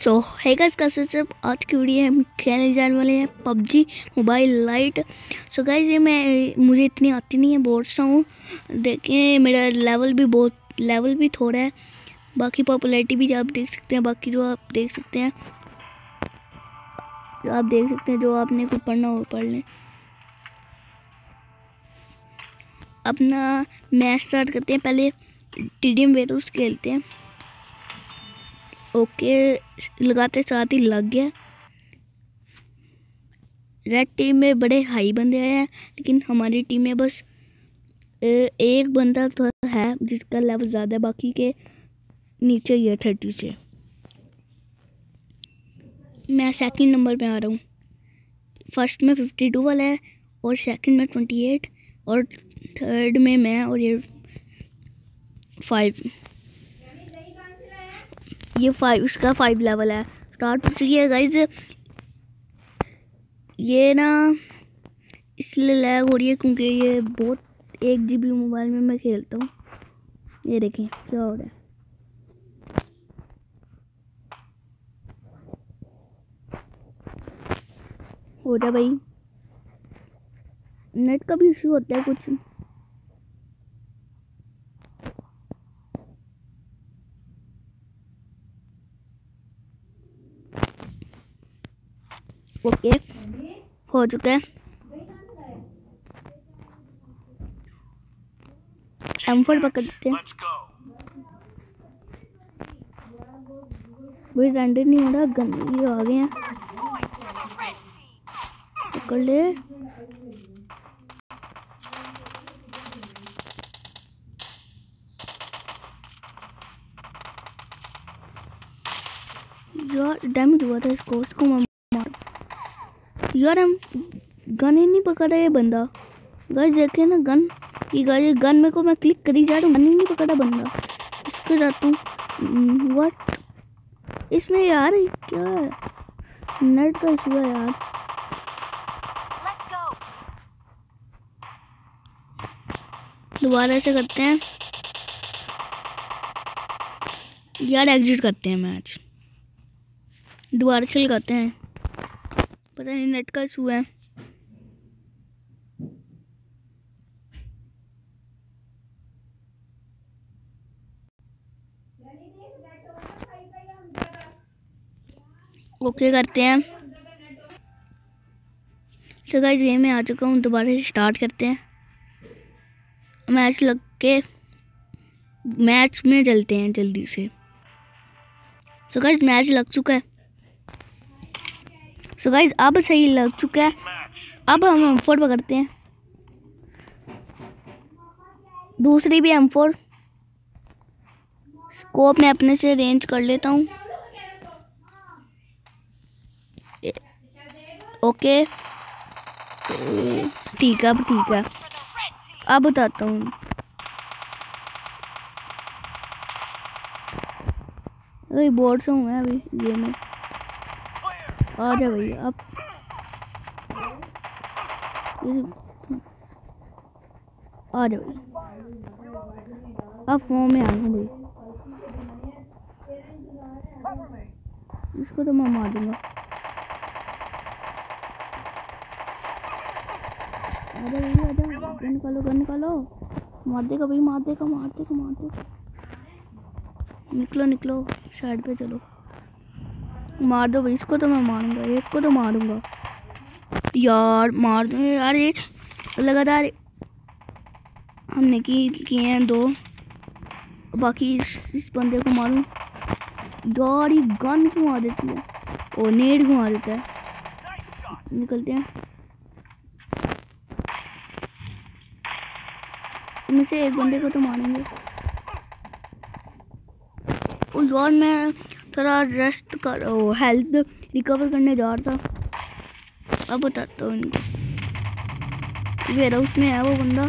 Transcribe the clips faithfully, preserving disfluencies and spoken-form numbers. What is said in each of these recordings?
सो है गाइस, कैसे सब आज की वीडियो हम खेलने जाने वाले हैं PUBG mobile lite. So guys ये मैं मुझे इतनी आती नहीं है, बहुत सा हूँ। देखें मेरा लेवल भी बहुत लेवल भी थोड़ा है, बाकी पॉपुलैरिटी भी आप देख सकते हैं। बाकी जो आप देख सकते हैं जो आप देख सकते हैं जो आपने कुछ पढ़ना हो पढ़ लें। अपना मैच स्टार्ट करते हैं। पहले टीडीएम वेरोस खेलते हैं। ओके, लगाते साथ ही लग गया। रेड टीम में बड़े हाई बंदे आए हैं, लेकिन हमारी टीम में बस एक बंदा तो है जिसका लेवल ज़्यादा है, बाकी के नीचे ही है थर्टी से। मैं सेकंड नंबर पे आ रहा हूँ। फर्स्ट में फिफ्टी टू वाला है और सेकंड में ट्वेंटी एट और थर्ड में मैं और ये फाइव ये फाइव इसका फाइव लेवल है। स्टार्ट हो चुकी है गाइज। ये ना इसलिए लैग हो रही है क्योंकि ये बहुत एक जी बी मोबाइल में मैं खेलता हूँ। ये देखें क्या हो रहा है। हो रहा भाई, नेट का भी इशू होता है कुछ। ओके हो चुका है। एम फोर पकड़ देते हैं। भाई रेंडर नहीं हो रहा, गन ये आ गए हैं। पकड़ ले। यार डैमेज हुआ था इसको, उसको मैं मार। यार हम गन ही नहीं पकड़ा ये बंदा। गाइस देखे ना गन, ये गाइस गन में को मैं क्लिक करी जा रहा हूँ, गन ही नहीं पकड़ा बंदा। इसको जाता हूँ। व्हाट इसमें यार क्या है, नेट का इशू है यार। दोबारा से करते हैं यार, एग्जिट करते हैं मैच, दोबारा से लगाते हैं। पता नहीं नेट का इशू है। ओके करते हैं। तो गाइस गेम में आ चुका हूँ, दोबारा से स्टार्ट करते हैं। मैच लग के मैच में चलते हैं जल्दी से। तो गाइस मैच लग चुका है। तो गाइस अब सही लग चुका है। अब हम एम फोर पकड़ते हैं, दूसरी भी एम फोर। स्कोप मैं अपने से रेंज कर लेता हूँ। ओके ठीक है, अब ठीक है। अब बताता हूँ। अरे बोर्ड से हूँ मैं अभी गेम में। आ जा भाई अब। आ जा भाई, अब फोन में आ गया भाई। इसको तो मैं मार दूंगा। आजा भाई आजा, गन निकालो गन निकालो। मार देगा भाई, मार देगा मार देगा मार देगा। निकलो निकलो साइड पे चलो, मार दो भाई। इसको तो मैं मारूंगा, एक को तो मारूंगा यार, मार दो यार। ये लगातार हमने की किए हैं दो, बाकी इस, इस बंदे को मारूं। यार ये गन घुमा देती है और नेट घुमा देता है। निकलते हैं इनमें से एक बंदे को तो मारेंगे। और यार मैं थोड़ा रेस्ट कर हेल्थ रिकवर करने जा रहा था। अब बताता हूँ इनको। वेयर हाउस में है वो बंदा।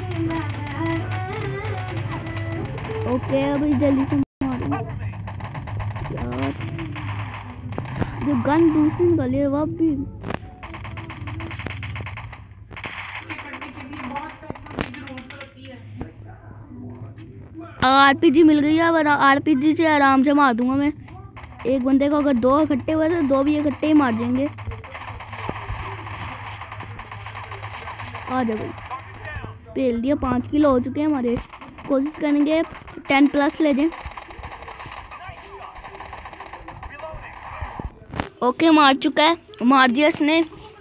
ओके अभी जल्दी से मारूंगा यार। जो गन दूसरी निकाली है वह भी आरपीजी मिल गई है। अब आरपीजी से आराम से मार दूंगा मैं। एक बंदे को अगर दो इकट्ठे हुए तो दो भी इकट्ठे ही मार देंगे। आ जाओ भाई, पेल दिया। पाँच किलो हो चुके हैं हमारे। कोशिश करेंगे टेन प्लस ले जाएं। ओके मार चुका है, मार दिया इसने।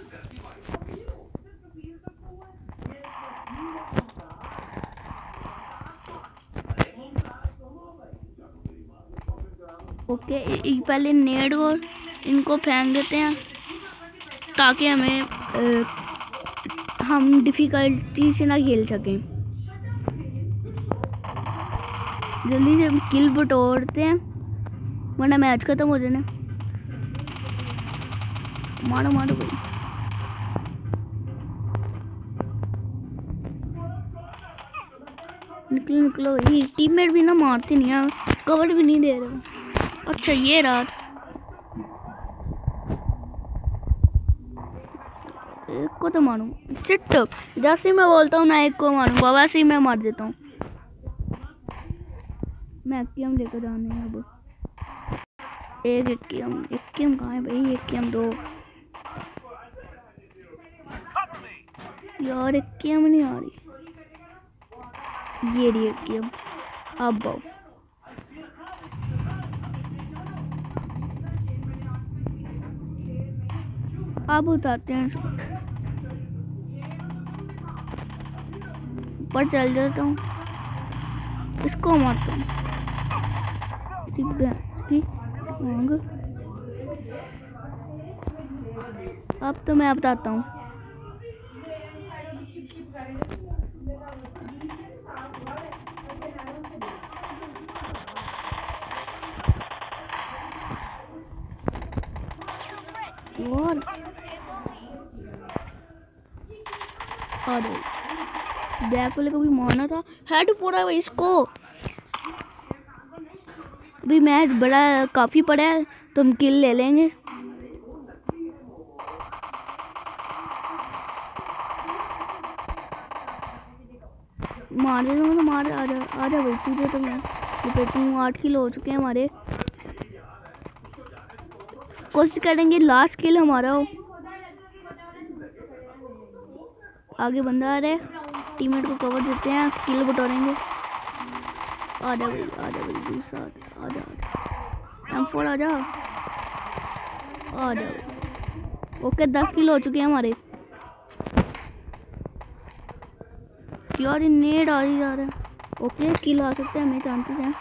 ओके पहले नेड को इनको फेंक देते हैं ताकि हमें आ, हम डिफ़िकल्टी से ना खेल सकें। जल्दी से किल बटोरते हैं वरना मैच खत्म हो जाना। मारो मारो भाई। निकलो निकलो। ये टीममेट भी ना मारते नहीं है, कवर भी नहीं दे रहे। अच्छा ये रात एक को तो मारूं। सिट जैसे मैं बोलता हूँ ना एक को मारूंगा वैसे ही मैं मार देता हूँ। मैं एक्कियम लेकर जाने हैं अब। एक एक्कियम एक्कियम कहाँ है भाई? एक्कियम दो यार। एक्कियम नहीं आ रही। ये रही एक्कियम। अब आओ। अब उतारते हैं इसको। ऊपर चल जाता हूँ, इसको मारता हूँ। अब तो मैं बताता हूँ। और अरे बैक वाले को भी मारना था। हेड पूरा इसको। अभी मैच बड़ा काफी पड़ा है तो हम किल ले लेंगे। मार दे तो मार। आ जा आ जा भाई तुझे तो मैं रिपेटिंग। आठ किलो हो चुके हैं हमारे। कोशिश करेंगे लास्ट किल हमारा हो। आगे बंदा आ रहा है, टीममेट को कवर देते हैं, किल बटोरेंगे। आ जा भाई आ जा भाई दूसरा आ जा। एम फोर आ जा आ जा। ओके दस किलो हो चुके हैं हमारे। यार नेड आ ही जा रहा है। ओके किल आ सकते हैं, हमें चांसेस हैं।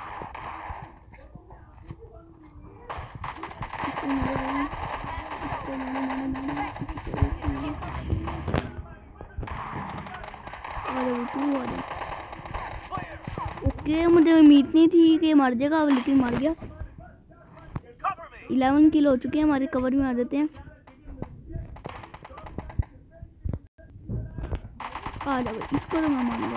ओके मुझे उम्मीद नहीं थी कि मार जाएगा लेकिन मार गया। इलेवन किलो हो चुके हैं हमारे। कवर में आ जाते हैं। आ जाओ इसको तो मैं मारूंगा।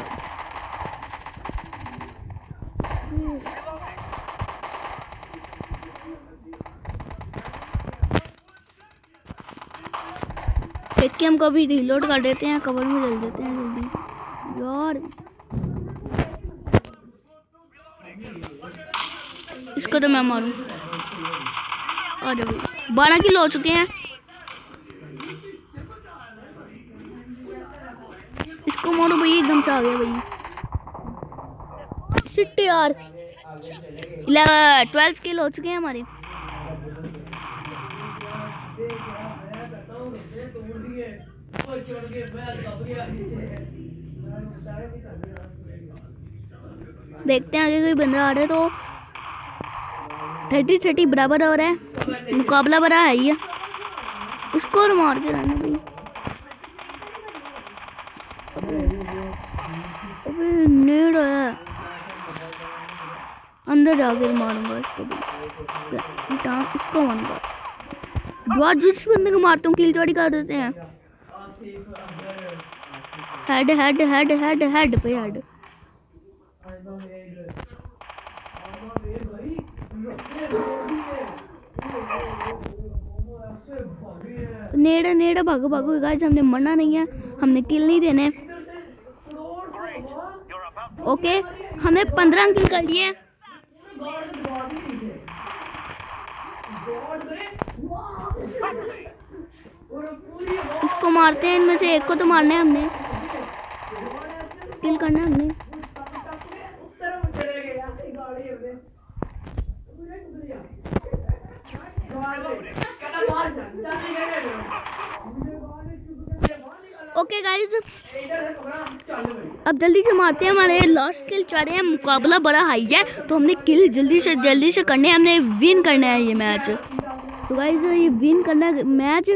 देख के हम कभी रीलोड कर देते हैं, कवर में चल देते हैं जल्दी यार। इसको तो मैं मारूं। आ जाओ। बारह किलो हो चुके हैं। इसको मारो भाई, एकदम से आ गया भाई। सिट यार। ट्वेल्व किलो हो चुके हैं हमारे। देखते हैं आगे कोई बंदा आ रहा है तो थर्टी थर्टी बराबर हो रहा है। मुकाबला बड़ा है ही है। उसको मार के रहना भाई। अबे नेड है, अंदर जाकर मारूंगा इसको भी। इसको मारूंगा। जिस बंदे को मारता हूँ किल चोरी कर देते हैं। Head head head head head पे हेड। नेड़ा नेड़ा भागो भागो गाइस, हमने मरना नहीं है, हमने किल नहीं देने। ओके हमने पंद्रह किल कर लिए। इसको मारते हैं, इनमें से एक को तो मारना है हमने, किल करना है हमने। ओके गाइस, अब जल्दी से मारते हैं, हमारे लास्ट किल चाह रहे हैं, मुकाबला बड़ा हाई है तो हमने किल जल्दी से जल्दी से करने हैं, हमने विन करना है ये मैच। तो गाइस ये विन करना है मैच।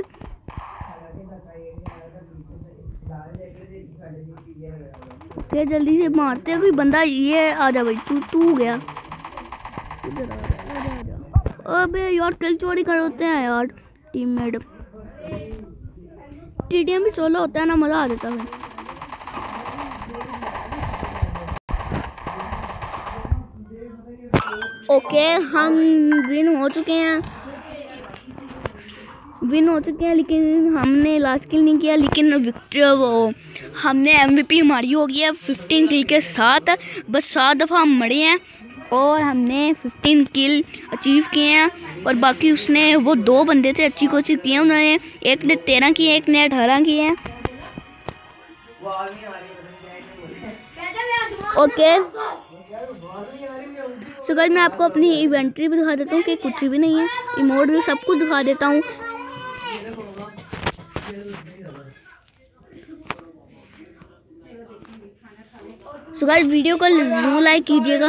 ये जल्दी से मारते हैं, कोई बंदा ये आ जा भाई, तू तू गया इधर आ जा। अबे यार किल चोरी कर होते हैं यार टीममेट। टीडीएम भी सोलो होता है ना, मजा आ जाता है। ओके हम विन हो चुके हैं, विन हो चुके हैं लेकिन हमने लास्ट किल नहीं किया, लेकिन विक्ट्री वो हमने एमवीपी हमारी हो गई है फिफ्टीन किल के साथ। बस सात दफ़ा हम मरे हैं और हमने फिफ्टीन किल अचीव किए हैं। और बाकी उसने वो दो बंदे थे अच्छी कोशिश की है उन्होंने, एक ने तेरह किए एक ने अठारह किए हैं। ओके सो गाइस मैं आपको अपनी इवेंट्री भी दिखा देता हूँ कि कुछ भी नहीं है, इमोट भी सब कुछ दिखा देता हूँ। सो गाइस वीडियो को जरूर लाइक कीजिएगा।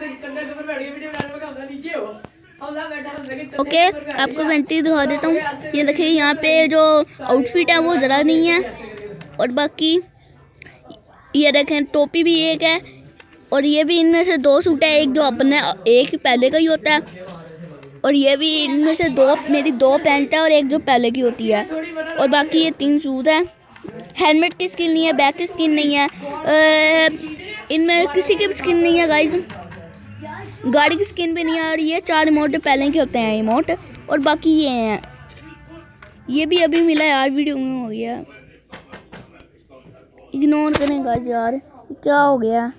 ओके आपको इवेंट्री दिखा देता हूँ, ये देखिए यहाँ पे जो आउटफिट है वो ज़रा नहीं है, और बाकी ये देखें टोपी भी एक है, और ये भी इनमें से दो सूट है, एक जो अपने एक ही पहले का ही होता है, और ये भी इनमें से दो मेरी दो पैंट है और एक जो पहले की होती है, और बाकी ये तीन शूज़ हैं। हेलमेट की स्किन नहीं है, बैग की स्किन नहीं है, इनमें किसी की भी स्किन नहीं है गाइस, गाड़ी की स्किन भी नहीं है, और ये चार इमोट पहले के होते हैं इमोट, और बाकी ये हैं, ये भी अभी मिला यार वीडियो में हो गया, इग्नोर करें गाइस यार क्या हो गया।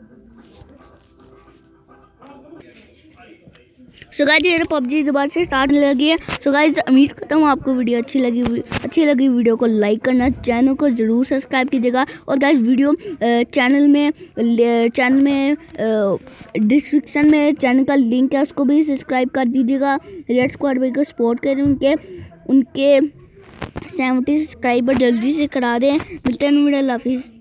सो गाइस ये पबजी दोबारा से स्टार्ट लगी है। सो गाइस उम्मीद करता हूँ आपको वीडियो अच्छी लगी हुई अच्छी लगी वीडियो को लाइक करना, चैनल को ज़रूर सब्सक्राइब कीजिएगा, और गाइस वीडियो चैनल में चैनल में डिस्क्रिप्शन में चैनल का लिंक है, उसको भी सब्सक्राइब कर दीजिएगा। रेड स्क्वाड भाई को सपोर्ट करें, उनके उनके सेवेंटी सब्सक्राइबर जल्दी से करा दें। मिलते हैं, अल्लाह हाफिज़।